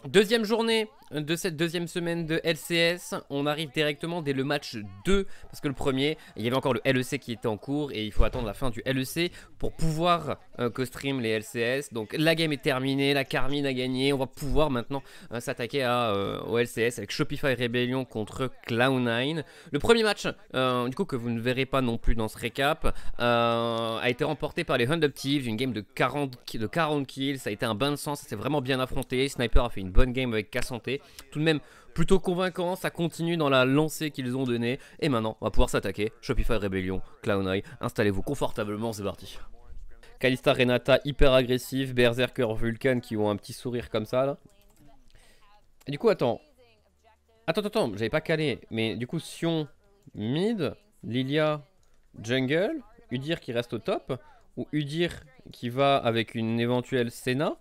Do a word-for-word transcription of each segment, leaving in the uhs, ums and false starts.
Deuxième journée de cette deuxième semaine de L C S, on arrive directement dès le match deux, parce que le premier, il y avait encore le L E C qui était en cours et il faut attendre la fin du L E C pour pouvoir euh, co-stream les L C S. Donc la game est terminée, la Carmine a gagné, on va pouvoir maintenant euh, s'attaquer euh, au L C S avec Shopify Rebellion contre Cloud nine. Le premier match, euh, du coup que vous ne verrez pas non plus dans ce récap, euh, a été remporté par les Hunt Up Thieves, une game de quarante, de quarante kills, ça a été un bain de sang, ça s'est vraiment bien affronté, Sniper a fait une bonne game avec Cassanté, tout de même plutôt convaincant, ça continue dans la lancée qu'ils ont donnée, et maintenant on va pouvoir s'attaquer, Shopify Rebellion, Cloud nine, installez-vous confortablement, c'est parti. Kalista, Renata hyper agressif, Berserker, Vulcan qui ont un petit sourire comme ça là. Et du coup attends, attends, attends, j'avais pas calé, mais du coup Sion, mid, Lilia, jungle, Udyr qui reste au top, ou Udyr qui va avec une éventuelle Senna.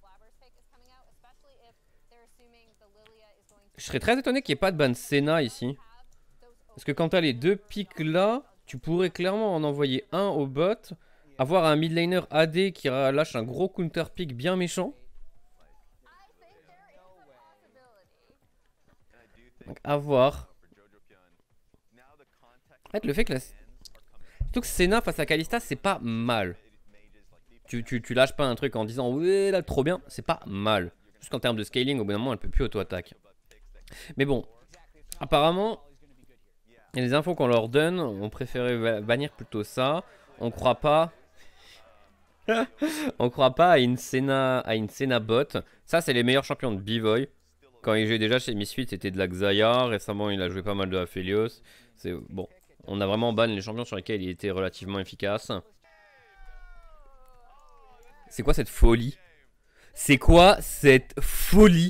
Je serais très étonné qu'il n'y ait pas de ban Senna ici. Parce que quand tu as les deux pics là, tu pourrais clairement en envoyer un au bot, avoir un mid laner A D qui lâche un gros counter pick bien méchant. Donc à voir. En fait le fait que la... Surtout que Senna face à Kalista c'est pas mal. Tu, tu, tu lâches pas un truc en disant ouais là trop bien, c'est pas mal. Juste qu'en termes de scaling au bout d'un moment elle peut plus auto-attaque. Mais bon, apparemment, les infos qu'on leur donne, on préférait bannir plutôt ça. On croit pas, on croit pas à une Senna, à une Senna bot. Ça, c'est les meilleurs champions de B-Voy. Quand il jouait déjà chez Misfit, c'était de la Xayah. Récemment, il a joué pas mal de Aphelios. C'est bon, on a vraiment ban les champions sur lesquels il était relativement efficace. C'est quoi cette folie? C'est quoi cette folie?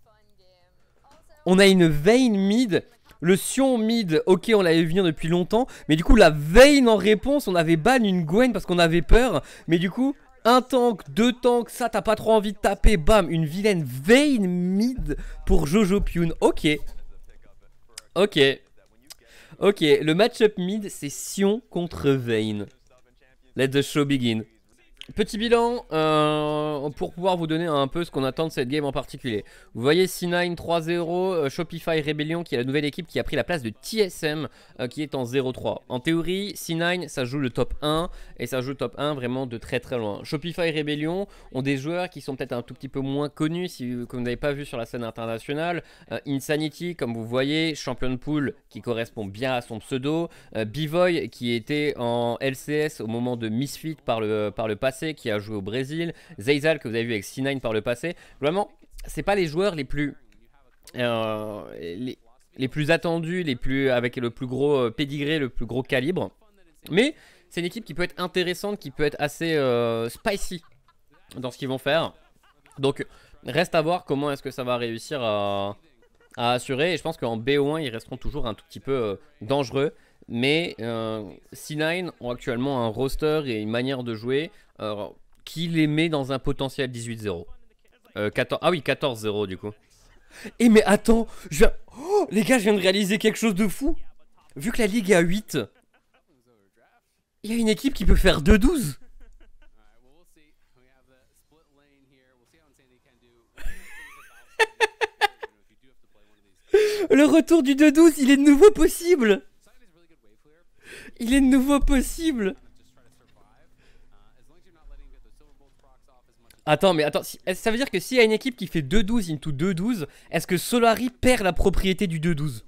On a une Vayne mid, le Sion mid, ok on l'avait vu venir depuis longtemps, mais du coup la Vayne en réponse, on avait ban une Gwen parce qu'on avait peur, mais du coup un tank, deux tanks, ça t'as pas trop envie de taper, bam, une vilaine Vayne mid pour Jojopyun, ok, ok, ok, le match-up mid c'est Sion contre Vayne, let the show begin. Petit bilan euh, pour pouvoir vous donner un peu ce qu'on attend de cette game en particulier. Vous voyez C neuf trois zéro, euh, Shopify Rebellion qui est la nouvelle équipe qui a pris la place de T S M euh, qui est en zéro trois. En théorie, C neuf ça joue le top un et ça joue le top un vraiment de très très loin. Shopify Rebellion ont des joueurs qui sont peut-être un tout petit peu moins connus si comme vous n'avez pas vu sur la scène internationale. Euh, Insanity comme vous voyez, Champion Pool qui correspond bien à son pseudo. Euh, B-Voy qui était en L C S au moment de Misfit par le, par le passé, qui a joué au Brésil, Zeyzal que vous avez vu avec C neuf par le passé. Vraiment, c'est pas les joueurs les plus euh, les, les plus attendus, les plus avec le plus gros euh, pédigré, le plus gros calibre. Mais c'est une équipe qui peut être intéressante, qui peut être assez euh, spicy dans ce qu'ils vont faire. Donc reste à voir comment est-ce que ça va réussir à, à assurer. Et je pense qu'en B O un ils resteront toujours un tout petit peu euh, dangereux. Mais euh, C neuf ont actuellement un roster et une manière de jouer euh, qui les met dans un potentiel dix-huit zéro. Euh, ah oui, quatorze zéro du coup. Et mais attends, je viens... Oh, les gars, je viens de réaliser quelque chose de fou. Vu que la ligue est à huit, il y a une équipe qui peut faire deux douze. Le retour du deux douze, il est de nouveau possible. Il est de nouveau possible. Attends, mais attends, si, ça veut dire que s'il y a une équipe qui fait deux douze into deux douze, est-ce que Solari perd la propriété du deux douze?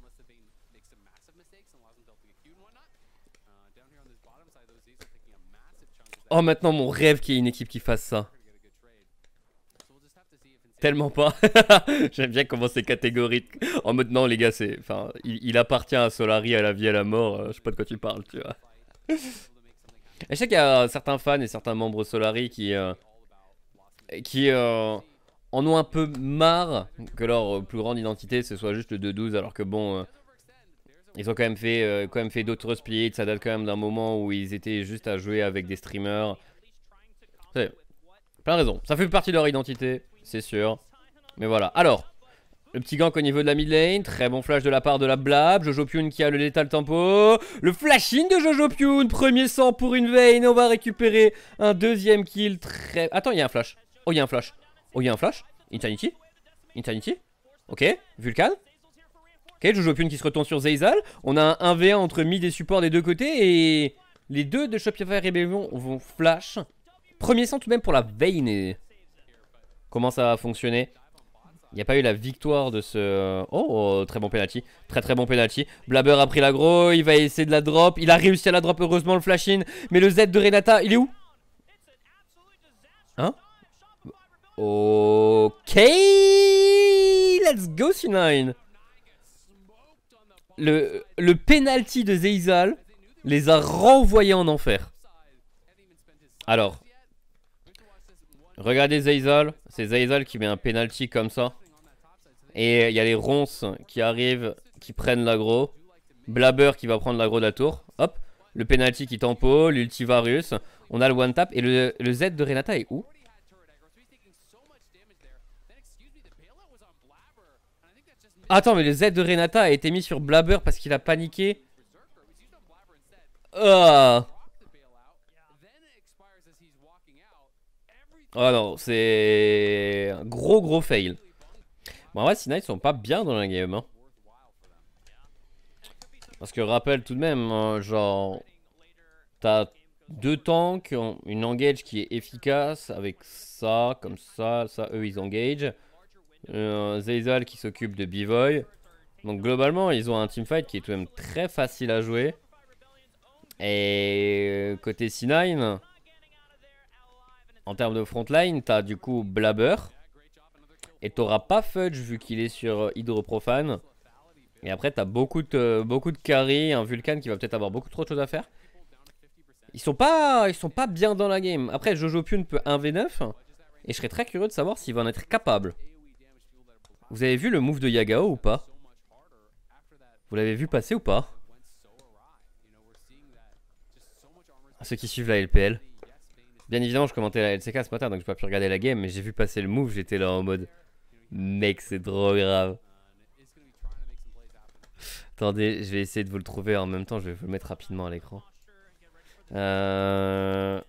Oh, maintenant mon rêve qu'il y ait une équipe qui fasse ça. Tellement pas. J'aime bien comment c'est catégorique. En mode non les gars, c'est, enfin, il, il appartient à Solari à la vie à la mort. Euh, je sais pas de quoi tu parles, tu vois. Je sais qu'il y a certains fans et certains membres Solari qui, euh, qui euh, en ont un peu marre que leur plus grande identité ce soit juste le deux douze, alors que bon, euh, ils ont quand même fait, euh, quand même fait d'autres splits. Ça date quand même d'un moment où ils étaient juste à jouer avec des streamers. C'est plein de raisons. Ça fait partie de leur identité, c'est sûr. Mais voilà. Alors, le petit gank au niveau de la mid lane. Très bon flash de la part de la Blab. Jojopyun qui a le létal tempo. Le flashing de Jojopyun. Premier sang pour une Vayne. On va récupérer un deuxième kill. Très... Attends, il y a un flash. Oh, il y a un flash. Oh, il y a un flash. Insanity. Insanity. Ok, Vulcan. Ok, Jojopyun qui se retourne sur Zeyzal. On a un un v un entre mid et support des deux côtés. Et les deux de Shopify Rebellion vont flash. Premier sang tout de même pour la Vayne. Comment ça va fonctionner? Il n'y a pas eu la victoire de ce... Oh, très bon penalty. Très très bon penalty. Blabber a pris l'aggro. Il va essayer de la drop. Il a réussi à la drop, heureusement, le flash-in. Mais le Z de Renata, il est où? Hein? Ok. Let's go, C neuf. Le, le penalty de Zeyzal les a renvoyés en enfer. Alors... Regardez Zeyzal, c'est Zeyzal qui met un penalty comme ça. Et il y a les ronces qui arrivent, qui prennent l'aggro. Blabber qui va prendre l'aggro de la tour. Hop, le penalty qui tempo, l'ultivarus. On a le one tap et le, le Z de Renata est où? Attends, mais le Z de Renata a été mis sur Blabber parce qu'il a paniqué. Ah. Oh non, c'est un gros gros fail. Bon, en vrai, C neuf ils sont pas bien dans la game. Hein. Parce que rappelle tout de même, hein, genre, t'as deux tanks, une engage qui est efficace avec ça, comme ça, ça, eux ils engage. Euh, Zeyzal qui s'occupe de B-Voy. Donc globalement, ils ont un teamfight qui est tout de même très facile à jouer. Et côté C neuf... En termes de frontline, t'as du coup Blabber. Et t'auras pas Fudge vu qu'il est sur Hydroprofane. Et après t'as beaucoup de, beaucoup de carry, un Vulcan qui va peut-être avoir beaucoup trop de choses à faire. Ils sont pas, ils sont pas bien dans la game. Après Jojopyun peut un v neuf. Et je serais très curieux de savoir s'il va en être capable. Vous avez vu le move de Yagao ou pas? Vous l'avez vu passer ou pas? Ceux qui suivent la L P L. Bien évidemment, je commentais la L C K ce matin, donc j'ai pas pu regarder la game, mais j'ai vu passer le move, j'étais là en mode... Mec, c'est trop grave. Attendez, je vais essayer de vous le trouver en même temps, je vais vous le mettre rapidement à l'écran. Euh...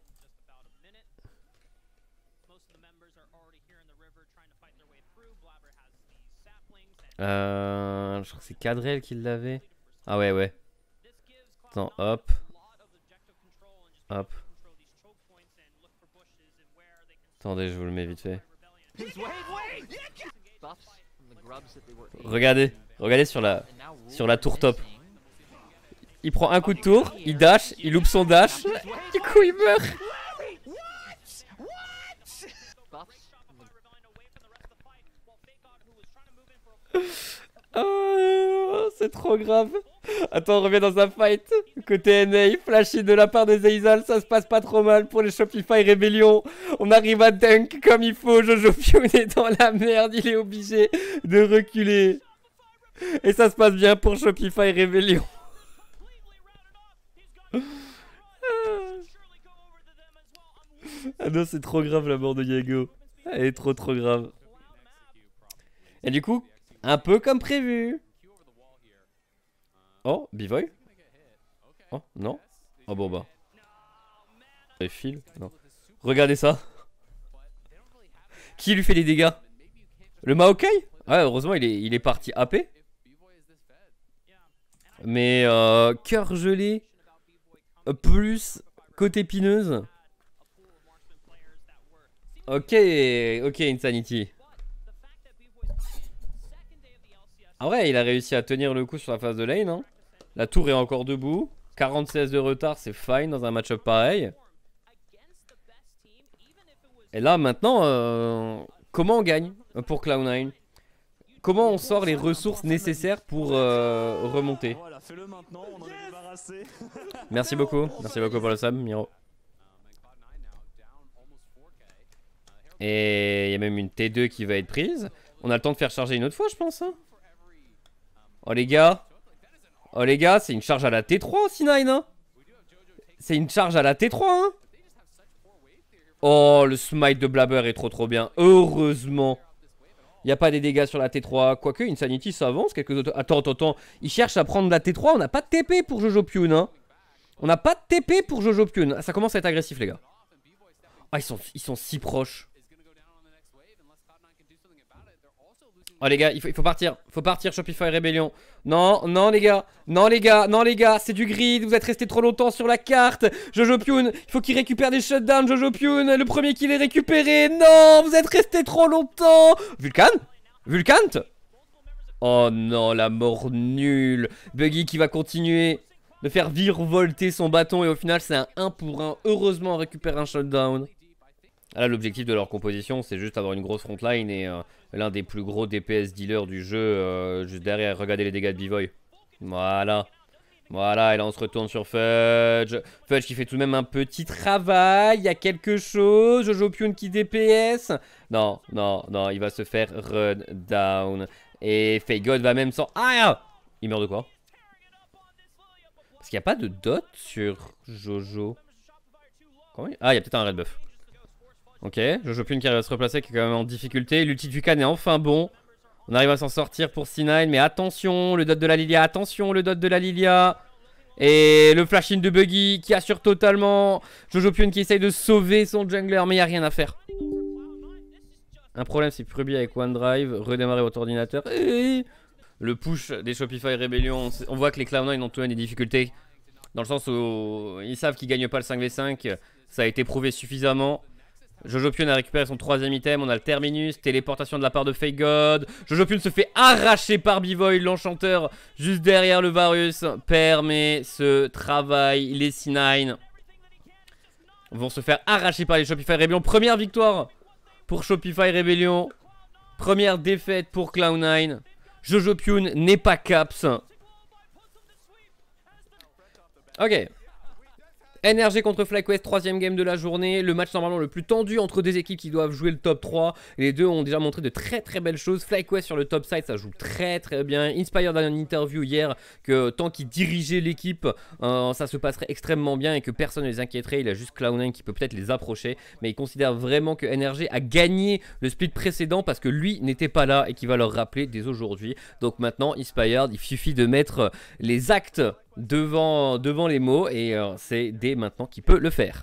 Euh... Je crois que c'est Cadrel qui l'avait. Ah ouais, ouais. Attends, hop. Hop. Attendez, je vous le mets vite fait. Regardez, regardez sur la sur la tour top. Il prend un coup de tour, il dash, il loupe son dash, du coup il meurt. Oh, c'est trop grave. Attends, on revient dans un fight. Côté N A, flashy de la part de Zeyzal, ça se passe pas trop mal pour les Shopify Rebellion. On arrive à dunk comme il faut. Jojopyun est dans la merde, il est obligé de reculer. Et ça se passe bien pour Shopify Rebellion. Ah non, c'est trop grave la mort de Yago. Elle est trop trop grave. Et du coup, un peu comme prévu. Oh, B-Voy. Oh, non. Oh bon bah. Les fils, non. Regardez ça. Qui lui fait des dégâts? Le Maokai? Ouais, heureusement il est, il est parti A P. Mais euh, cœur gelé plus côté pineuse. Ok, ok Insanity. Ah ouais, il a réussi à tenir le coup sur la phase de lane. Hein. La tour est encore debout. quarante-seize de retard, c'est fine dans un match-up pareil. Et là, maintenant, euh, comment on gagne pour Cloud nine? Comment on sort les ressources nécessaires pour euh, remonter? Merci beaucoup. Merci beaucoup pour le sub, Miro. Et il y a même une T deux qui va être prise. On a le temps de faire charger une autre fois, je pense. Hein. Oh les gars. Oh les gars, c'est une charge à la T trois, C neuf. Hein. C'est une charge à la T trois. Hein. Oh, le smite de Blabber est trop trop bien. Heureusement. Il n'y a pas des dégâts sur la T trois. Quoique, Insanity s'avance. Quelques autres... Attends, attends, attends. Il cherche à prendre la T trois. On n'a pas de T P pour Jojopyun. Hein. On n'a pas de T P pour Jojopyun. Ça commence à être agressif, les gars. Ah, ils sont, ils sont si proches. Oh les gars, il faut, il faut partir, faut partir Shopify Rebellion. Non, non les gars, non les gars, non les gars, c'est du grid, vous êtes restés trop longtemps sur la carte. Jojo Pyun, il faut qu'il récupère des shutdowns, Jojo Pyun, le premier qui les récupéré. Non, vous êtes restés trop longtemps. Vulcan Vulcant. Oh non, la mort nulle. Buggy qui va continuer de faire virevolter son bâton et au final c'est un un pour un. Heureusement on récupère un shutdown. Là l'objectif de leur composition c'est juste avoir une grosse frontline et euh, l'un des plus gros D P S dealers du jeu euh, juste derrière. Regardez les dégâts de B-Boy. Voilà. Voilà, et là on se retourne sur Fudge. Fudge qui fait tout de même un petit travail. Il y a quelque chose. Jojo Pyun qui D P S. Non, non, non, il va se faire run down. Et Faygod va même sans... Ah, il meurt de quoi? Parce qu'il n'y a pas de dot sur Jojo. Comment il... Ah, il y a peut-être un red buff. Ok, Jojo Pyun qui arrive à se replacer, qui est quand même en difficulté. L'ulti du Vulcan est enfin bon. On arrive à s'en sortir pour C neuf, mais attention, le dot de la Lilia, attention, le dot de la Lilia. Et le flash in de Buggy qui assure totalement. Jojo Pyun qui essaye de sauver son jungler, mais il n'y a rien à faire. Un problème, c'est Pruby avec OneDrive, redémarrer votre ordinateur. Et le push des Shopify Rebellion, on voit que les Cloud nine ont tout de même des difficultés. Dans le sens où ils savent qu'ils gagnent pas le cinq v cinq, ça a été prouvé suffisamment. Jojo Pyun a récupéré son troisième item, on a le terminus, téléportation de la part de Faygod. Jojo Pyun se fait arracher par B-Boy, l'enchanteur, juste derrière le Varus. Permet ce travail, les C neuf vont se faire arracher par les Shopify Rebellion. Première victoire pour Shopify Rebellion. Première défaite pour Cloud nine. Jojo Pyun n'est pas caps. Ok. N R G contre FlyQuest, troisième game de la journée. Le match normalement le plus tendu entre des équipes qui doivent jouer le top trois. Les deux ont déjà montré de très très belles choses. FlyQuest sur le top side, ça joue très très bien. Inspired dans une interview hier que tant qu'il dirigeait l'équipe, euh, ça se passerait extrêmement bien et que personne ne les inquiéterait. Il a juste Cloud nine qui peut peut-être les approcher. Mais il considère vraiment que N R G a gagné le split précédent parce que lui n'était pas là et qu'il va leur rappeler dès aujourd'hui. Donc maintenant, Inspired, il suffit de mettre les actes devant, devant les mots et euh, c'est dès maintenant qu'il peut le faire.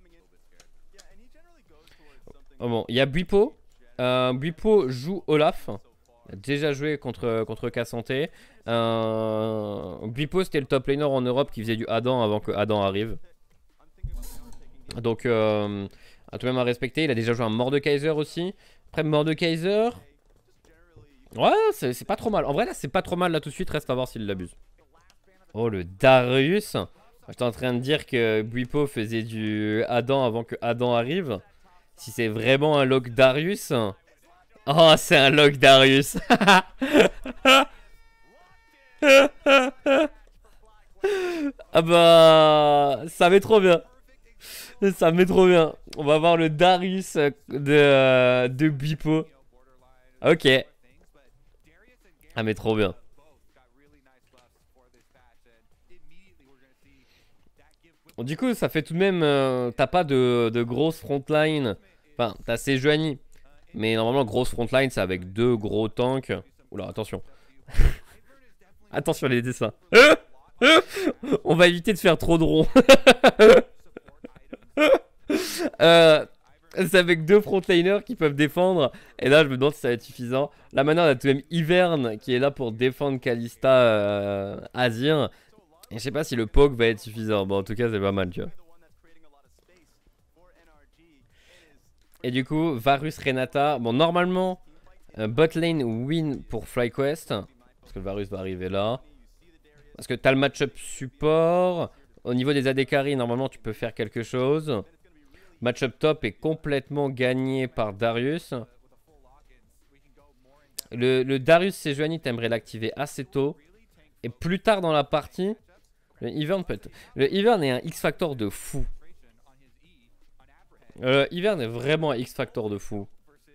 Oh bon, il y a Bwipo. Euh, Bwipo joue Olaf. Il a déjà joué contre, contre K'Sante. Euh, Bwipo c'était le top laner en Europe qui faisait du Adam avant que Adam arrive. Donc euh, à tout de même à respecter. Il a déjà joué un Mordekaiser aussi. Après Mordekaiser, ouais c'est pas trop mal. En vrai là c'est pas trop mal là tout de suite. Reste à voir s'il l'abuse. Oh le Darius. J'étais en train de dire que Bwipo faisait du Adam avant que Adam arrive. Si c'est vraiment un lock Darius. Oh c'est un lock Darius. Ah bah ça met trop bien. Ça met trop bien. On va voir le Darius de, de Bwipo. Ok. Ah mais trop bien. Bon, du coup, ça fait tout de même... Euh, t'as pas de, de grosse frontline. Enfin, t'as Sejuani. Mais normalement, grosse frontline, c'est avec deux gros tanks. Oula, attention. Attention les dessins. On va éviter de faire trop de ronds. euh, c'est avec deux frontliners qui peuvent défendre. Et là, je me demande si ça va être suffisant. Là, maintenant, on a tout de même Ivern qui est là pour défendre Kalista euh, Azir. Et je sais pas si le poke va être suffisant. Bon, en tout cas, c'est pas mal, tu vois. Et du coup, Varus, Renata. Bon, normalement, euh, bot lane win pour FlyQuest. Parce que le Varus va arriver là. Parce que t'as le match-up support. Au niveau des A D carry, normalement, tu peux faire quelque chose. Match-up top est complètement gagné par Darius. Le, le Darius Sejuani, t'aimerais l'activer assez tôt. Et plus tard dans la partie... Le Ivern peut être... Le Ivern est un X-Factor de fou. Le Ivern est vraiment un X-Factor de fou.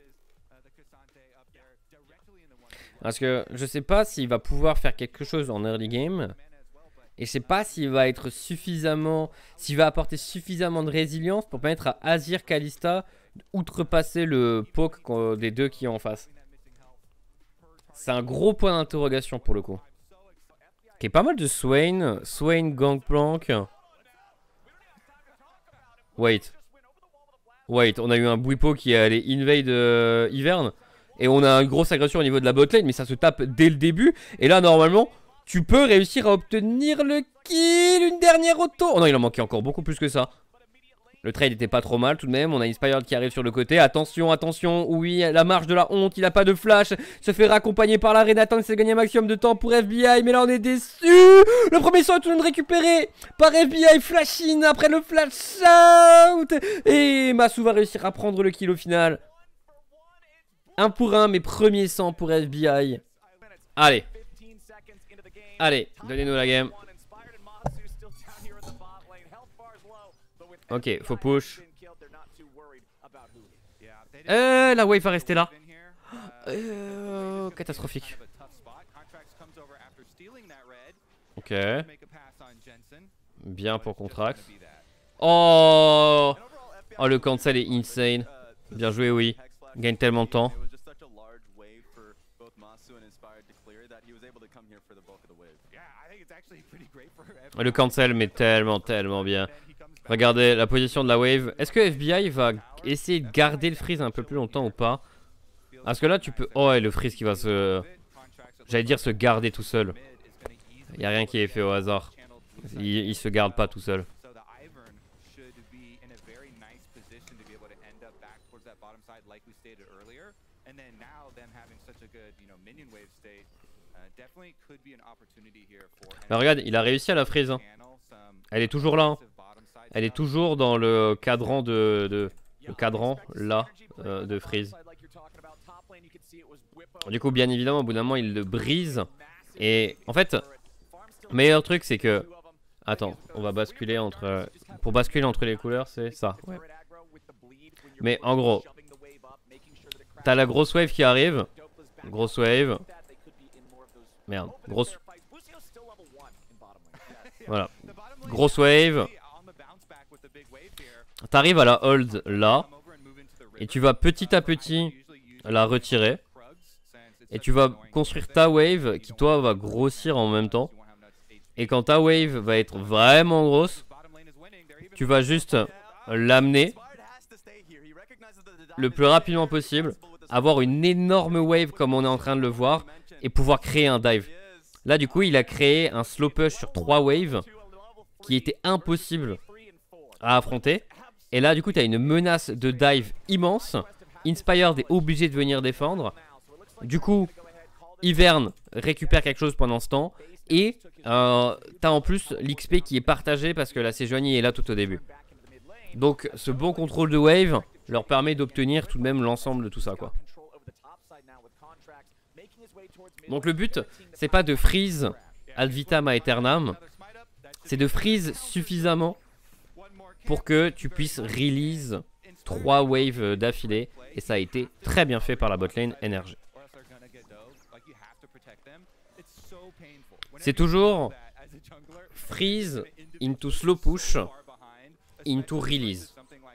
Parce que je sais pas s'il va pouvoir faire quelque chose en early game. Et je sais pas s'il va être suffisamment... S'il va apporter suffisamment de résilience pour permettre à Azir Kalista d'outrepasser le poke des deux qui est en face. C'est un gros point d'interrogation pour le coup. Ok, pas mal de Swain. Swain, Gangplank. Wait. Wait, on a eu un Bwipo qui est allé invade euh, Ivern. Et on a une grosse agression au niveau de la botlane, mais ça se tape dès le début. Et là, normalement, tu peux réussir à obtenir le kill. Une dernière auto. Oh non, il en manquait encore beaucoup plus que ça. Le trade était pas trop mal tout de même. On a Inspired qui arrive sur le côté. Attention, attention. Oui, la marche de la honte. Il a pas de flash. Se fait raccompagner par la Renatan. Il s'est gagné un maximum de temps pour F B I. Mais là, on est déçu. Le premier son est tout de même récupéré par F B I. Flash in après le flash out. Et Masu va réussir à prendre le kill au final. Un pour un, mais premier sang pour F B I. Allez. Allez, donnez-nous la game. Ok, faut push. Euh, la wave va rester là. Euh, catastrophique. Ok. Bien pour Contrax. Oh, oh, le cancel est insane. Bien joué, oui. Gagne tellement de temps. Le cancel met tellement, tellement bien. Regardez la position de la wave. Est-ce que F B I va essayer de garder le freeze un peu plus longtemps ou pas? Parce que là tu peux... Oh, et le freeze qui va se... J'allais dire se garder tout seul. Il n'y a rien qui est fait au hasard. Il, il se garde pas tout seul. Bah regarde, il a réussi à la freeze. Hein. Elle est toujours là. Hein. Elle est toujours dans le cadran de, de le cadran là euh, de freeze. Du coup, bien évidemment, au bout d'un moment, il le brise. Et en fait, le meilleur truc, c'est que attends, on va basculer entre pour basculer entre les couleurs, c'est ça. Ouais. Mais en gros, t'as la grosse wave qui arrive. Grosse wave. Merde, grosse. Voilà. Grosse wave. T'arrives à la hold là. Et tu vas petit à petit la retirer. Et tu vas construire ta wave qui toi va grossir en même temps. Et quand ta wave va être vraiment grosse, tu vas juste l'amener le plus rapidement possible. Avoir une énorme wave comme on est en train de le voir. Et pouvoir créer un dive. Là du coup il a créé un slow push sur trois waves qui était impossible à affronter. Et là du coup tu as une menace de dive immense. Inspired est obligé de venir défendre. Du coup Ivern récupère quelque chose pendant ce temps. Et euh, tu as en plus l'X P qui est partagé parce que la Sejuani est là tout au début. Donc ce bon contrôle de wave leur permet d'obtenir tout de même l'ensemble de tout ça quoi. Donc le but, c'est pas de freeze ad vitam aeternam, c'est de freeze suffisamment pour que tu puisses release trois waves d'affilée. Et ça a été très bien fait par la botlane N R G. C'est toujours freeze into slow push into release.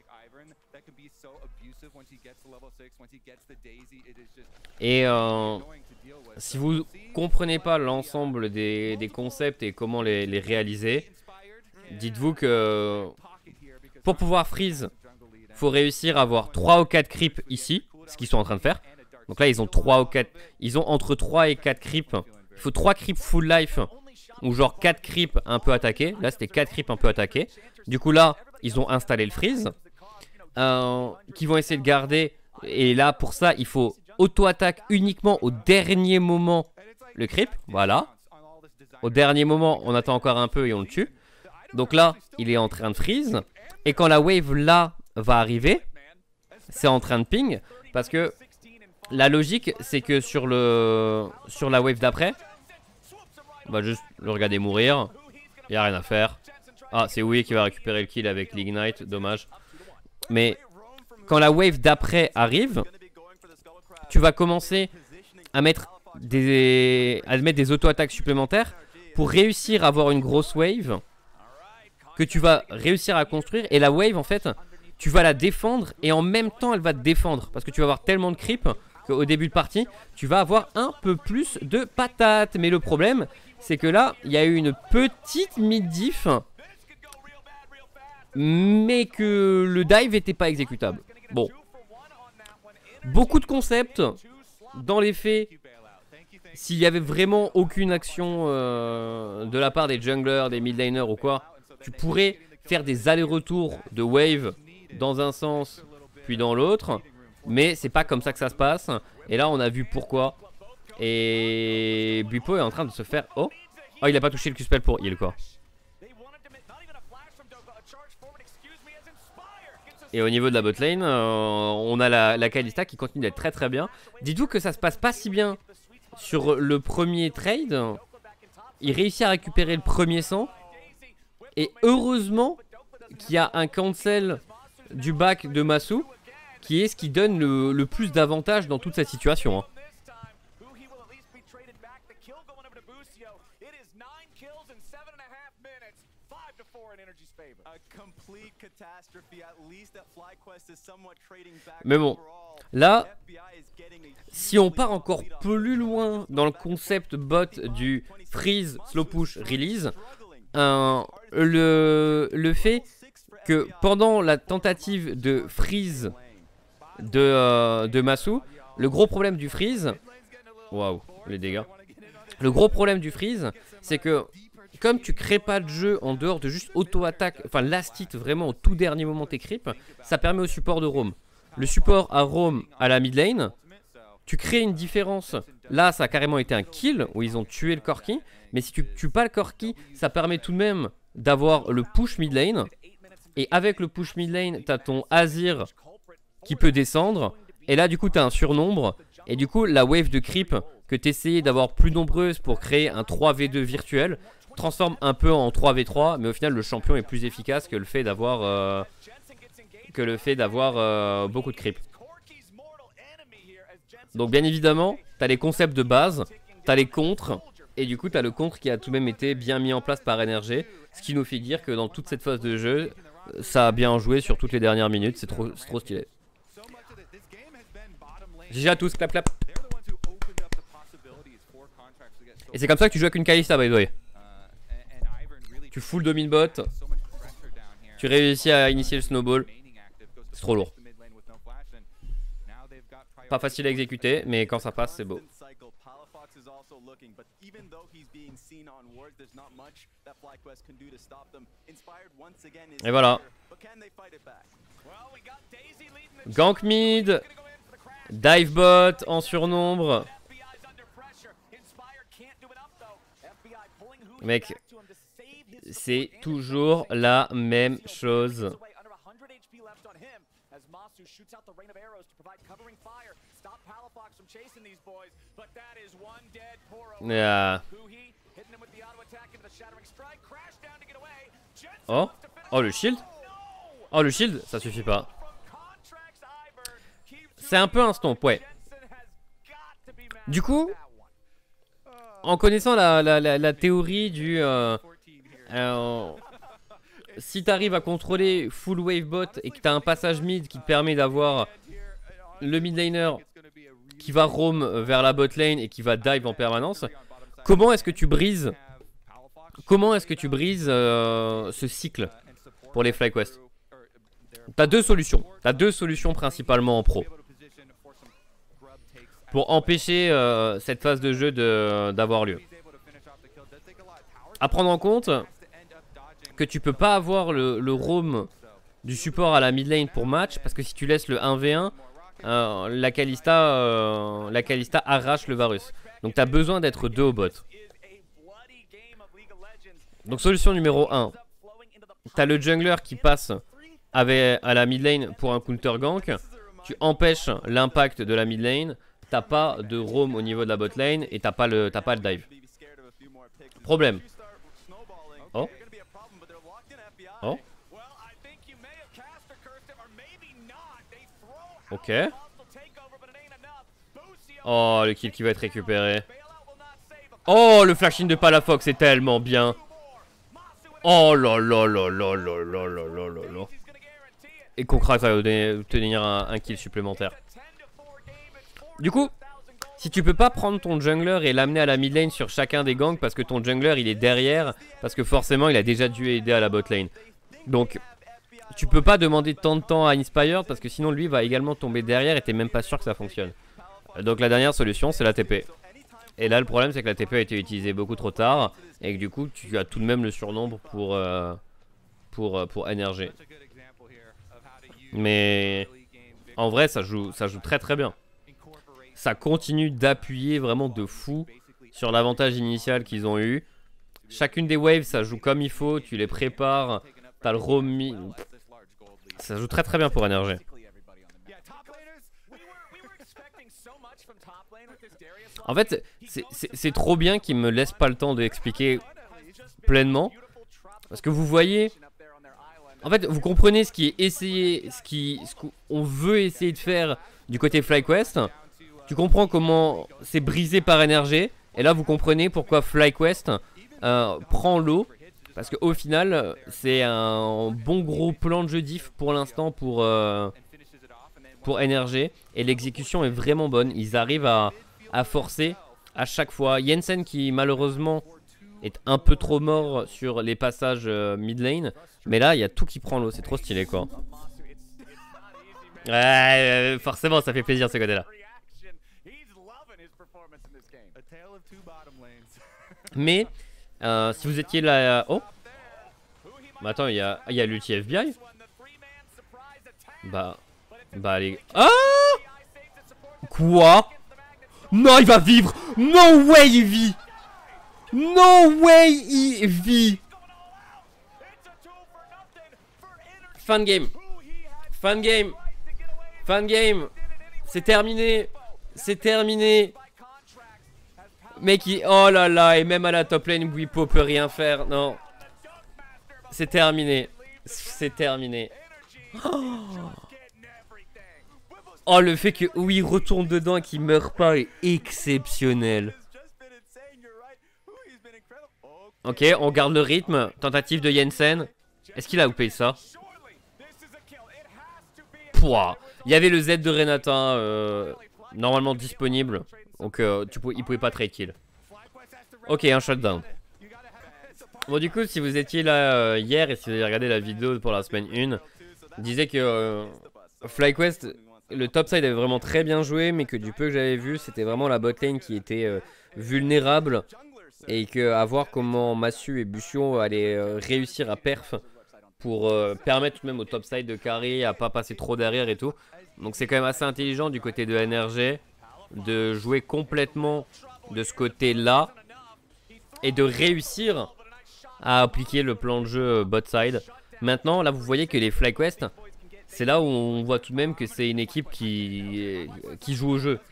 Et euh, si vous comprenez pas l'ensemble des, des concepts et comment les, les réaliser, dites-vous que pour pouvoir freeze, faut réussir à avoir trois ou quatre creeps ici, ce qu'ils sont en train de faire. Donc là ils ont trois ou quatre, ils ont entre trois et quatre creeps. Il faut trois creeps full life ou genre quatre creeps un peu attaqués. Là c'était quatre creeps un peu attaqués. Du coup là ils ont installé le freeze euh, qui vont essayer de garder. Et là pour ça il faut auto-attaque uniquement au dernier moment le creep. Voilà. Au dernier moment on attend encore un peu et on le tue. Donc là il est en train de freeze. Et quand la wave là va arriver, c'est en train de ping. Parce que la logique c'est que sur le sur la wave d'après, on va juste le regarder mourir. Il n'y a rien à faire. Ah c'est Oui qui va récupérer le kill avec l'Ignite. Dommage. Mais quand la wave d'après arrive, tu vas commencer à mettre des, à mettre des auto-attaques supplémentaires pour réussir à avoir une grosse wave que tu vas réussir à construire. Et la wave en fait tu vas la défendre et en même temps elle va te défendre. Parce que tu vas avoir tellement de creep qu'au début de partie tu vas avoir un peu plus de patates. Mais le problème c'est que là il y a eu une petite mid-diff, mais que le dive n'était pas exécutable. Bon, beaucoup de concepts, dans les faits, s'il y avait vraiment aucune action euh, de la part des junglers, des mid laners ou quoi, tu pourrais faire des allers-retours de wave dans un sens puis dans l'autre, mais c'est pas comme ça que ça se passe. Et là on a vu pourquoi. Et Bwipo est en train de se faire... Oh, oh il a pas touché le Q-spell pour heal quoi. Et au niveau de la botlane, euh, on a la, la Kalista qui continue d'être très très bien. Dites-vous que ça se passe pas si bien sur le premier trade. Il réussit à récupérer le premier sang. Et heureusement qu'il y a un cancel du back de Massu, qui est ce qui donne le, le plus d'avantages dans toute cette situation. Hein. Mais bon, là, si on part encore plus loin dans le concept bot du freeze, slow push, release, euh, le, le fait que pendant la tentative de freeze de, euh, de Massu, le gros problème du freeze, waouh, les dégâts, le gros problème du freeze, c'est que comme tu crées pas de jeu en dehors de juste auto-attaque, enfin last hit vraiment au tout dernier moment tes creeps, ça permet au support de roam. Le support à roam à la mid lane, tu crées une différence. Là ça a carrément été un kill où ils ont tué le Corki, mais si tu tues pas le Corki, ça permet tout de même d'avoir le push mid lane. Et avec le push mid lane, tu as ton Azir qui peut descendre. Et là du coup tu as un surnombre. Et du coup la wave de creep que tu essayais d'avoir plus nombreuse pour créer un trois v deux virtuel transforme un peu en trois v trois, mais au final le champion est plus efficace que le fait d'avoir euh, que le fait d'avoir euh, beaucoup de creep. Donc bien évidemment, tu as les concepts de base, tu as les contres, et du coup tu as le contre qui a tout de même été bien mis en place par N R G, ce qui nous fait dire que dans toute cette phase de jeu, ça a bien joué sur toutes les dernières minutes, c'est trop, trop stylé. G G à tous, clap clap. Et c'est comme ça que tu joues avec une Kalista by the way. Tu full domine bot, tu réussis à initier le snowball, c'est trop lourd. Pas facile à exécuter, mais quand ça passe, c'est beau. Et voilà. Gank mid, dive bot en surnombre. Mec, c'est toujours la même chose. Yeah. Oh, oh le shield. Oh le shield, ça suffit pas. C'est un peu un stomp, ouais. Du coup, en connaissant la, la, la, la théorie du... Euh, euh, si tu arrives à contrôler full wave bot et que tu as un passage mid qui te permet d'avoir le mid laner qui va roam vers la bot lane et qui va dive en permanence, comment est-ce que tu brises comment est-ce que tu brises euh, ce cycle pour les FlyQuest? Tu as deux solutions. Tu as deux solutions principalement en pro pour empêcher euh, cette phase de jeu d'avoir lieu. À prendre en compte que tu peux pas avoir le, le roam du support à la mid lane pour match, parce que si tu laisses le un v un, euh, la, Kalista, euh, la Kalista arrache le Varus. Donc tu as besoin d'être deux au bot. Donc solution numéro un, tu as le jungler qui passe avec, à la mid lane pour un counter gank. Tu empêches l'impact de la mid lane. T'as pas de roam au niveau de la bot lane et t'as pas le t'as pas le dive. Problème. Oh. Oh. Ok. Oh, le kill qui va être récupéré. Oh, le flash in de Palafox, c'est tellement bien. Oh là là là là là là là là là là. Et Kokrak va obtenir un, un kill supplémentaire. Du coup, si tu peux pas prendre ton jungler et l'amener à la mid lane sur chacun des gangs parce que ton jungler il est derrière, parce que forcément il a déjà dû aider à la bot lane. Donc tu peux pas demander tant de temps à Inspired parce que sinon lui va également tomber derrière et t'es même pas sûr que ça fonctionne. Donc la dernière solution, c'est la T P. Et là, le problème, c'est que la T P a été utilisée beaucoup trop tard. Et que du coup, tu as tout de même le surnombre pour, euh, pour, pour N R G. Mais en vrai, ça joue, ça joue très très bien. Ça continue d'appuyer vraiment de fou sur l'avantage initial qu'ils ont eu. Chacune des waves, ça joue comme il faut. Tu les prépares. T'as le roaming. Ça joue très très bien pour N R G. En fait, c'est trop bien qu'ils me laissent pas le temps d'expliquer pleinement. Parce que vous voyez... En fait, vous comprenez ce qui est essayé, ce qui, ce qu'on veut essayer de faire du côté FlyQuest. Tu comprends comment c'est brisé par N R G. Et là, vous comprenez pourquoi FlyQuest euh, prend l'eau. Parce qu'au final, c'est un bon gros plan de jeu diff pour l'instant pour, euh, pour N R G. Et l'exécution est vraiment bonne. Ils arrivent à, à forcer à chaque fois. Jensen qui malheureusement est un peu trop mort sur les passages euh, mid lane. Mais là, il y a tout qui prend l'eau. C'est trop stylé quoi. Ouais, euh, forcément, ça fait plaisir ce côté-là. Mais euh, si vous étiez là... Oh bah attends, il y a, y a l'ulti F B I. Bah... Bah les... Ah quoi? Non, il va vivre. No way il vit. No way il vit. Fan game. Fan game. Fan game. C'est terminé. C'est terminé. Mec, il... oh là là, et même à la top lane, Bwipo peut rien faire. Non. C'est terminé. C'est terminé. Oh. Oh, le fait que oui, il retourne dedans et qu'il meurt pas est exceptionnel. Ok, on garde le rythme. Tentative de Jensen. Est-ce qu'il a loupé ça? Pouah. Il y avait le Z de Renata euh, normalement disponible. Donc euh, tu pou il pouvait pas trade kill. Ok, un shutdown. Bon du coup, si vous étiez là euh, hier et si vous avez regardé la vidéo pour la semaine un, disait que euh, FlyQuest, le topside avait vraiment très bien joué, mais que du peu que j'avais vu, c'était vraiment la botlane qui était euh, vulnérable. Et que à voir comment Massu et Bution allaient euh, réussir à perf pour euh, permettre tout de même au topside de carry à pas passer trop derrière et tout. Donc c'est quand même assez intelligent du côté de N R G de jouer complètement de ce côté là et de réussir à appliquer le plan de jeu bot side. Maintenant là vous voyez que les FlyQuest, c'est là où on voit tout de même que c'est une équipe qui, qui joue au jeu.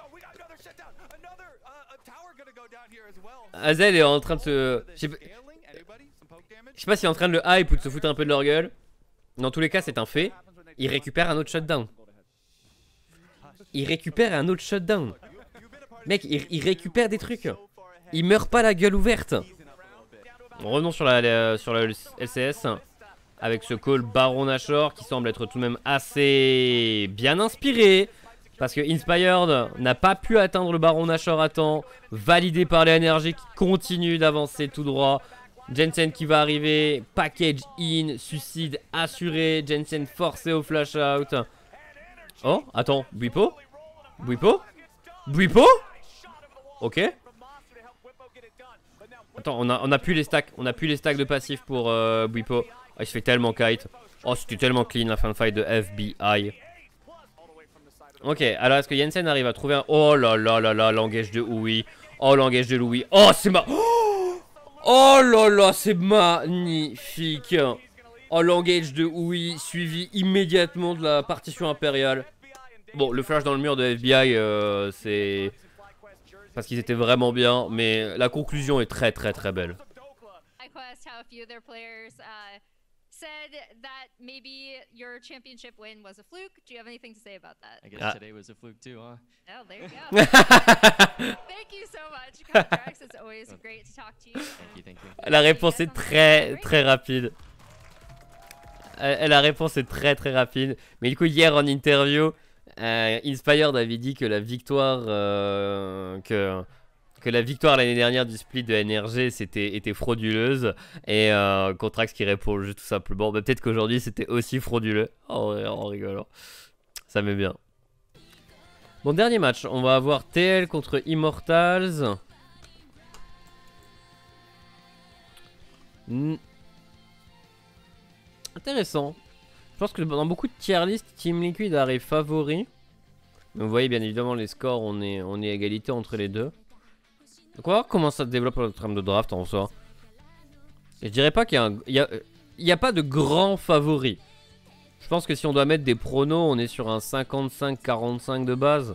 Azel est en train de se... Je sais pas, je sais pas s'il est en train de le hype ou de se foutre un peu de leur gueule. Dans tous les cas c'est un fait. Il récupère un autre shutdown. Il récupère un autre shutdown. Mec, il, il récupère des trucs. Il meurt pas la gueule ouverte. Revenons sur la, la, sur la L C S. Avec ce call Baron Nashor qui semble être tout de même assez bien inspiré. Parce que Inspired n'a pas pu atteindre le Baron Nashor à temps. Validé par les N R G qui continuent d'avancer tout droit. Jensen qui va arriver. Package in. Suicide assuré. Jensen forcé au flash out. Oh, attends. Bwipo Bwipo Bwipo Ok. Attends, on a, on a plus les stacks. On a plus les stacks de passifs pour euh, Bwipo. Oh, il se fait tellement kite. Oh, c'était tellement clean la fin de fight de F B I. Ok, alors est-ce que Jensen arrive à trouver un... Oh là là là là, l'engage de Louis. Oh, l'engage de Louis. Oh, c'est ma... Oh là là, c'est magnifique. Oh, l'engage de Louis, suivi immédiatement de la partition impériale. Bon, le flash dans le mur de F B I, euh, c'est... parce qu'ils étaient vraiment bien, mais la conclusion est très très très belle. Said that maybe your championship win was a fluke. Do you have anything to say about that? I guess Ah. today was a fluke too, huh? Oh, there you go. Thank you so much, Contrax. It's always great to talk to you. Thank you, thank you. La réponse est très très rapide. Euh, la réponse est très très rapide. Mais du coup, hier en interview, euh, Inspired avait dit que la victoire, euh, que, que la victoire l'année dernière du split de N R G c'était était frauduleuse. Et euh, Contrax qui répond juste tout simplement, bah, peut-être qu'aujourd'hui c'était aussi frauduleux. En, en rigolant. Ça met bien. Bon, dernier match. On va avoir T L contre Immortals. Hmm. Intéressant. Je pense que dans beaucoup de tier list, Team Liquid arrive favori. Mais vous voyez bien évidemment les scores, on est, on est à égalité entre les deux. Donc on va voir comment ça se développe en termes de draft en soi. Et je dirais pas qu'il y a un... Il y a, il y a pas de grand favori. Je pense que si on doit mettre des pronos, on est sur un cinquante-cinq quarante-cinq de base.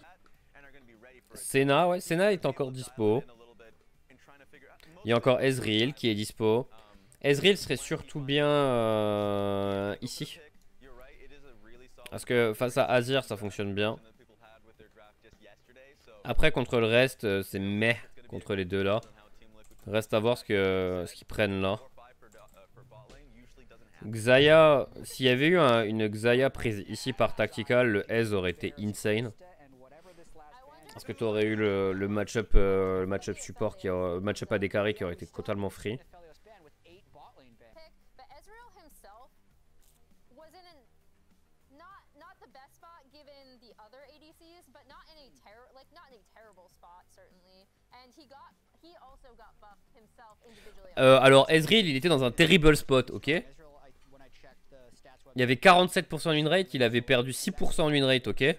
Senna, ouais, Senna est encore dispo. Il y a encore Ezreal qui est dispo. Ezreal serait surtout bien euh, ici. Parce que face à Azir, ça fonctionne bien. Après, contre le reste, c'est meh contre les deux là. Reste à voir ce que ce qu'ils prennent là. Xayah, s'il y avait eu un, une Xayah prise ici par Tactical, le Ez aurait été insane. Parce que tu aurais eu le, le match-up euh, le match-up support, qui a, le match-up A D carry qui aurait été totalement free. Euh, alors Ezreal, il était dans un terrible spot, ok. Il y avait quarante-sept pour cent de win rate, il avait perdu six pour cent de win rate, ok.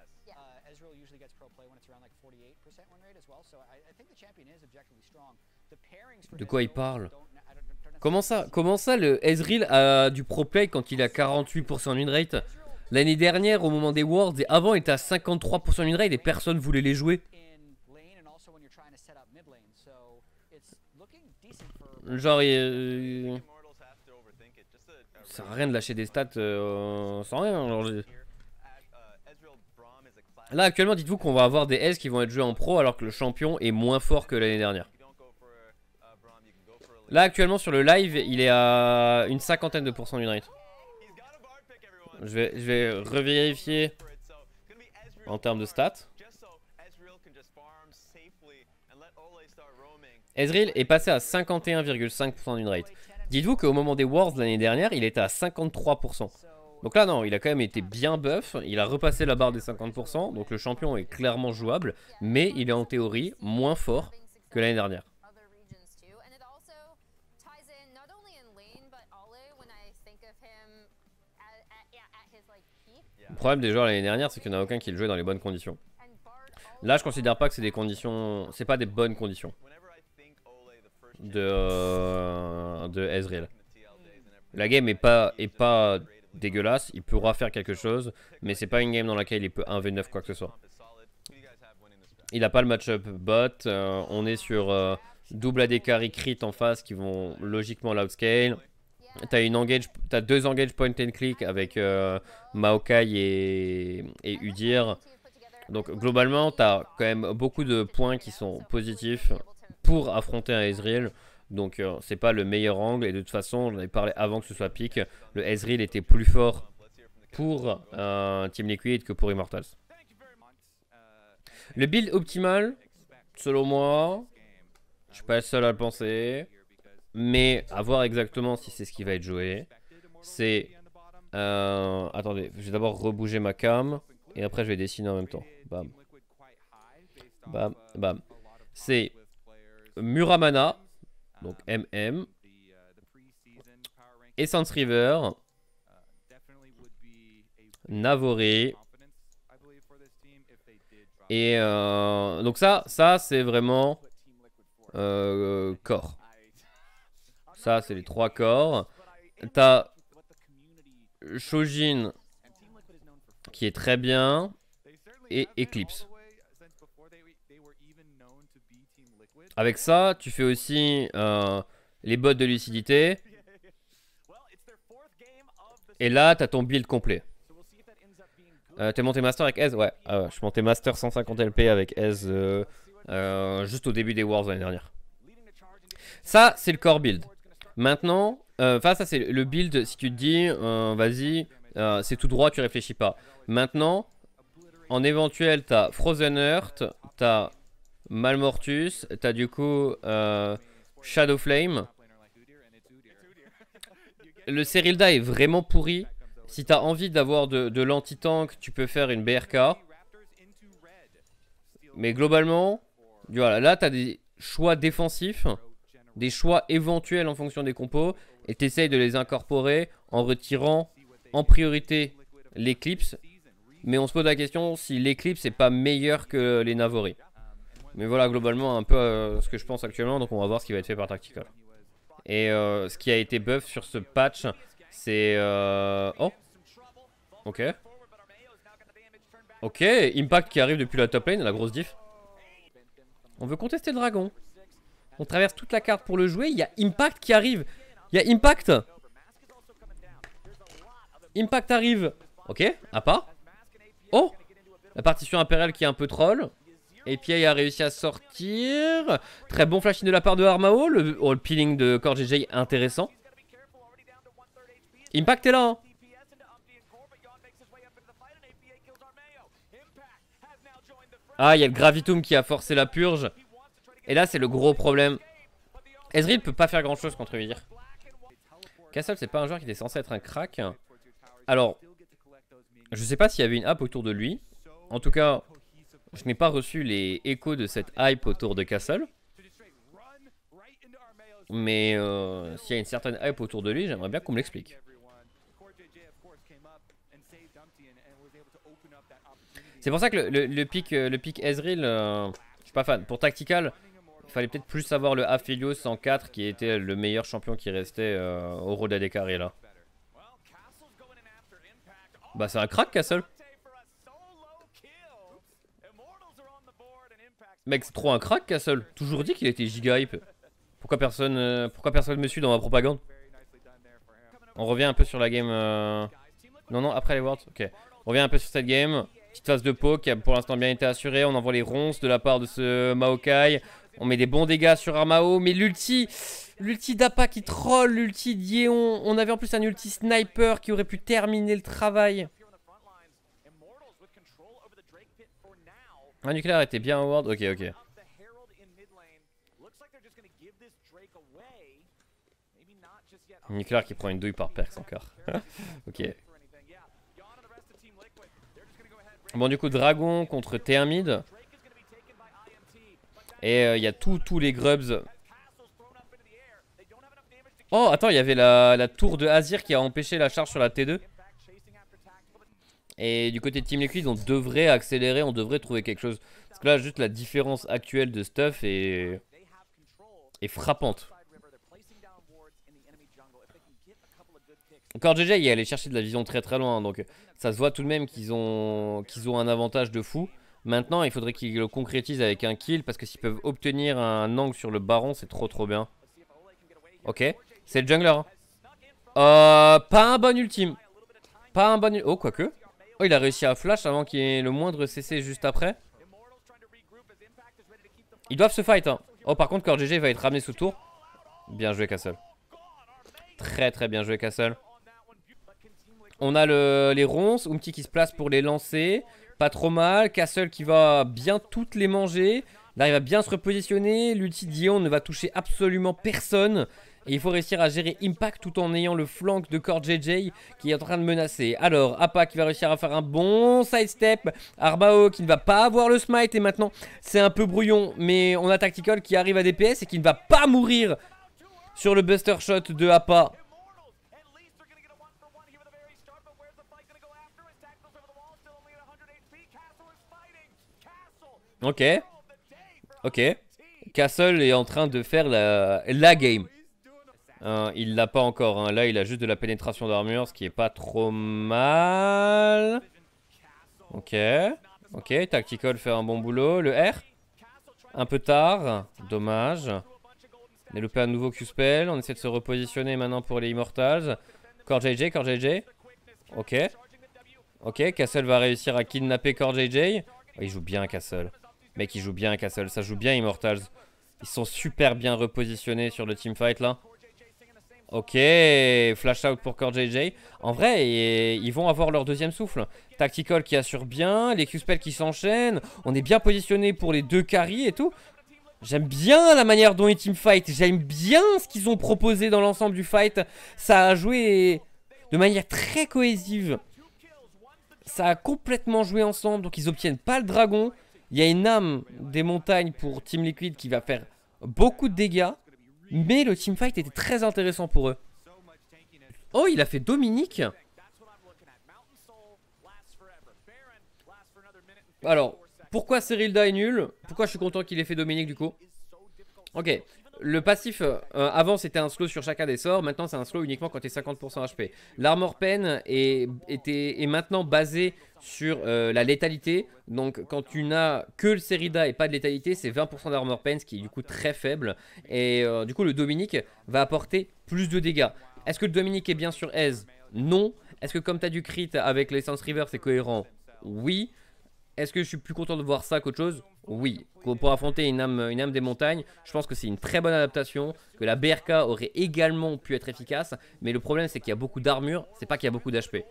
De quoi il parle? Comment ça, comment ça le Ezreal a du pro play quand il a quarante-huit pour cent de win rate? L'année dernière, au moment des Worlds et avant, il était à cinquante-trois pour cent de win rate et personne voulait les jouer. Genre, euh, ça sert à rien de lâcher des stats euh, sans rien. Genre, là, actuellement, dites-vous qu'on va avoir des S qui vont être joués en pro alors que le champion est moins fort que l'année dernière. Là, actuellement, sur le live, il est à une cinquantaine de pourcents de win rate. Je vais, je vais revérifier en termes de stats. Ezreal est passé à cinquante et un virgule cinq pour cent de win rate. Dites-vous qu'au moment des Worlds l'année dernière, il était à cinquante-trois pour cent. Donc là, non, il a quand même été bien buff. Il a repassé la barre des cinquante pour cent. Donc le champion est clairement jouable. Mais il est en théorie moins fort que l'année dernière. Le problème des joueurs l'année dernière, c'est qu'il n'y en a aucun qui le jouait dans les bonnes conditions. Là, je considère pas que c'est des conditions... C'est pas des bonnes conditions de, euh, de Ezreal. La game est pas, est pas dégueulasse. Il pourra faire quelque chose. Mais c'est pas une game dans laquelle il peut un v neuf quoi que ce soit. Il a pas le match-up bot. Euh, on est sur euh, double A D carry crit en face qui vont logiquement l'outscale. T'as une engage, t'as deux engage point and click avec euh, Maokai et, et Udyr. Donc globalement, t'as quand même beaucoup de points qui sont positifs pour affronter un Ezreal. Donc euh, c'est pas le meilleur angle. Et de toute façon, j'en avais parlé avant que ce soit pick. Le Ezreal était plus fort pour euh, Team Liquid que pour Immortals. Le build optimal, selon moi, je suis pas le seul à le penser. Mais à voir exactement si c'est ce qui va être joué. C'est... Euh, attendez, je vais d'abord rebouger ma cam. Et après je vais dessiner en même temps. Bam. Bam, bam. C'est Muramana. Donc M M. Essence River. Navori. Et euh, donc ça, ça c'est vraiment euh, core. Ça, c'est les trois corps. T'as Shojin qui est très bien. Et Eclipse. Avec ça, tu fais aussi euh, les bots de lucidité. Et là, t'as ton build complet. Euh, T'es monté master avec Ez? Ouais, ah ouais, je suis monté master cent cinquante L P avec Ez euh, euh, juste au début des Wars l'année dernière. Ça, c'est le core build. Maintenant, euh, enfin ça c'est le build, si tu te dis, euh, vas-y, euh, c'est tout droit, tu réfléchis pas. Maintenant, en éventuel, t'as Frozen Earth, t'as Malmortus, t'as du coup euh, Shadow Flame. Le Serilda est vraiment pourri. Si t'as envie d'avoir de, de l'anti-tank, tu peux faire une B R K. Mais globalement, voilà, là, t'as des choix défensifs, des choix éventuels en fonction des compos, et t'essayes de les incorporer en retirant en priorité l'Eclipse. Mais on se pose la question si l'Eclipse n'est pas meilleur que les Navori. Mais voilà, globalement, un peu euh, ce que je pense actuellement, donc on va voir ce qui va être fait par Tactical. Et euh, ce qui a été buff sur ce patch, c'est... Euh... Oh, ok. Ok, Impact qui arrive depuis la top lane, la grosse diff. On veut contester le dragon. On traverse toute la carte pour le jouer. Il y a Impact qui arrive. Il y a Impact. Impact arrive. Ok, à pas. Oh, la partition impériale qui est un peu troll. Et P A a réussi à sortir. Très bon flashing de la part de Armao. Le, oh, le peeling de CoreJJ intéressant. Impact est là, hein. Ah, il y a le Gravitum qui a forcé la purge. Et là, c'est le gros problème. Ezreal peut pas faire grand chose contre Udyr. Castle, c'est pas un joueur qui était censé être un crack. Alors, je sais pas s'il y avait une hype autour de lui. En tout cas, je n'ai pas reçu les échos de cette hype autour de Castle. Mais euh, s'il y a une certaine hype autour de lui, j'aimerais bien qu'on me l'explique. C'est pour ça que le, le, le pic, le pic Ezreal, euh, je suis pas fan. Pour Tactical, il fallait peut-être plus savoir le Aphelios en quatre qui était le meilleur champion qui restait euh, au rôle d'A D carré là. Bah c'est un crack Castle. Mec c'est trop un crack Castle. Toujours dit qu'il était giga hype. Pourquoi personne, euh, pourquoi personne me suit dans ma propagande? On revient un peu sur la game. Euh... Non non après les Worlds. Ok. On revient un peu sur cette game. Petite phase de poke qui a pour l'instant bien été assurée. On envoie les ronces de la part de ce Maokai. On met des bons dégâts sur Armao. Mais l'ulti, l'ulti d'Appa qui troll, l'ulti d'Yeon. On avait en plus un ulti sniper qui aurait pu terminer le travail. Un nucléaire était bien au ward. Ok, ok. Nucléaire qui prend une douille par perks encore. Ok. Bon du coup dragon contre Thermid. Et il euh, y a tous les grubs. Oh attends, il y avait la, la tour de Azir qui a empêché la charge sur la T deux. Et du côté de Team Liquid on devrait accélérer, on devrait trouver quelque chose. Parce que là juste la différence actuelle de stuff est, est frappante. Encore J J il est allé chercher de la vision très très loin. Donc ça se voit tout de même qu'ils ont, qu'ils ont un avantage de fou. Maintenant il faudrait qu'ils le concrétisent avec un kill. Parce que s'ils peuvent obtenir un angle sur le baron c'est trop trop bien. Ok, c'est le jungler hein. euh, Pas un bon ultime. Pas un bon... Oh quoique. Oh il a réussi à flash avant qu'il y ait le moindre C C juste après. Ils doivent se fight hein. Oh par contre CoreJJ va être ramené sous tour. Bien joué Castle. Très très bien joué Castle. On a le, les ronces, Umti qui se place pour les lancer. Pas trop mal, Castle qui va bien toutes les manger. Là il va bien se repositionner. L'ulti d'Yeon ne va toucher absolument personne. Et il faut réussir à gérer Impact tout en ayant le flank de CoreJJ qui est en train de menacer. Alors Appa qui va réussir à faire un bon sidestep. Armao qui ne va pas avoir le smite. Et maintenant c'est un peu brouillon. Mais on a Tactical qui arrive à D P S et qui ne va pas mourir sur le buster shot de Appa. Ok. Ok. Castle est en train de faire la, la game. Hein, il l'a pas encore. Hein. Là, il a juste de la pénétration d'armure, ce qui est pas trop mal. Ok. Ok. Tactical fait un bon boulot. Le R. Un peu tard. Dommage. On a loupé un nouveau Q-spell. On essaie de se repositionner maintenant pour les Immortals. CoreJJ, CoreJJ. Ok. Ok. Castle va réussir à kidnapper CoreJJ. Oh, il joue bien Castle. Mec, il joue bien Castle. Ça joue bien Immortals. Ils sont super bien repositionnés sur le teamfight là. Ok, flash out pour CoreJJ. En vrai, ils vont avoir leur deuxième souffle. Tactical qui assure bien, les Q-spells qui s'enchaînent. On est bien positionné pour les deux carries et tout. J'aime bien la manière dont ils teamfight. J'aime bien ce qu'ils ont proposé dans l'ensemble du fight. Ça a joué de manière très cohésive. Ça a complètement joué ensemble. Donc ils obtiennent pas le dragon. Il y a une âme des montagnes pour Team Liquid qui va faire beaucoup de dégâts. Mais le teamfight était très intéressant pour eux. Oh, il a fait Dominique. Alors, pourquoi Serilda est nul? Pourquoi je suis content qu'il ait fait Dominique du coup? Ok, le passif euh, avant c'était un slow sur chacun des sorts, maintenant c'est un slow uniquement quand tu es cinquante pour cent H P. L'armor pen est, était, est maintenant basé sur euh, la létalité, donc quand tu n'as que le Serida et pas de létalité, c'est vingt pour cent d'armor pen, ce qui est du coup très faible. Et euh, du coup le Dominique va apporter plus de dégâts. Est-ce que le Dominique est bien sur Aise? Non. Est-ce que comme tu as du crit avec l'Essence River c'est cohérent? Oui. Est-ce que je suis plus content de voir ça qu'autre chose? Oui. Pour affronter une âme, une âme des montagnes, je pense que c'est une très bonne adaptation. Que la B R K aurait également pu être efficace. Mais le problème, c'est qu'il y a beaucoup d'armure. C'est pas qu'il y a beaucoup d'H P.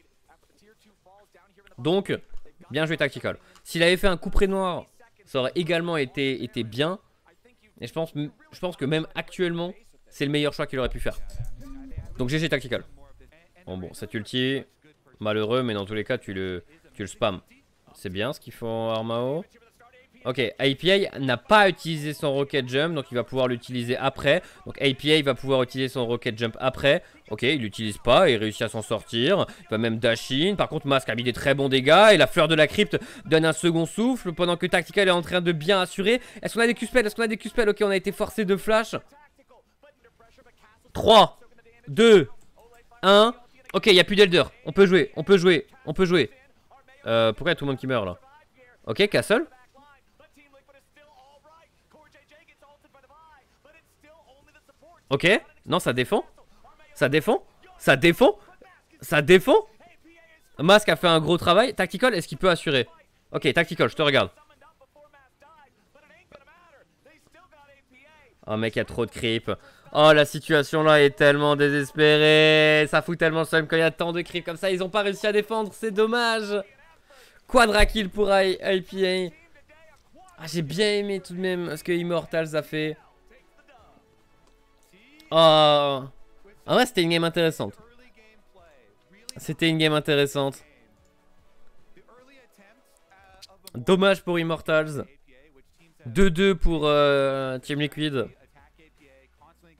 Donc, bien joué Tactical. S'il avait fait un couperet noir, ça aurait également été, été bien. Et je pense, je pense que même actuellement, c'est le meilleur choix qu'il aurait pu faire. Donc G G Tactical. Bon, bon, cet ulti, malheureux, mais dans tous les cas, tu le, tu le spams. C'est bien ce qu'ils font Armao. Ok, A P A n'a pas utilisé son Rocket Jump, donc il va pouvoir l'utiliser après. Donc A P A va pouvoir utiliser son Rocket Jump après. Ok, il l'utilise pas et il réussit à s'en sortir. Il va même dash in. Par contre, Mask a mis des très bons dégâts. Et la fleur de la crypte donne un second souffle pendant que Tactical est en train de bien assurer. Est-ce qu'on a des Q-spells? Est-ce qu'on a des Q-spells? Ok, on a été forcé de flash. trois, deux, un. Ok, il n'y a plus d'Elder. On peut jouer, on peut jouer, on peut jouer. Euh, pourquoi il y a tout le monde qui meurt là? Ok, Castle. Ok, non, ça défend. Ça défend. Ça défend. Ça défend. Mask a fait un gros travail. Tactical, est-ce qu'il peut assurer? Ok, Tactical, je te regarde. Oh mec, il y a trop de creep. Oh, la situation là est tellement désespérée. Ça fout tellement le seum quand il y a tant de creep comme ça. Ils ont pas réussi à défendre, c'est dommage. Quadra kill pour A P A. Ah, j'ai bien aimé tout de même ce que Immortals a fait. Oh. En vrai, c'était une game intéressante. C'était une game intéressante. Dommage pour Immortals. deux deux pour euh, Team Liquid.